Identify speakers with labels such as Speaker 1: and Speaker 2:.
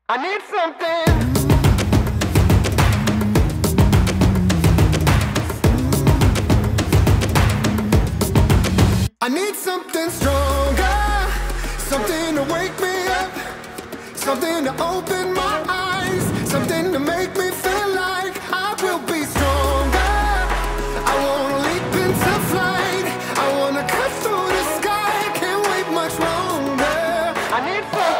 Speaker 1: I need something. I need something stronger, something to wake me up, something to open my eyes, something to make me feel like I will be stronger. I wanna leap into flight, I wanna cut through the sky, can't wait much longer. I need something.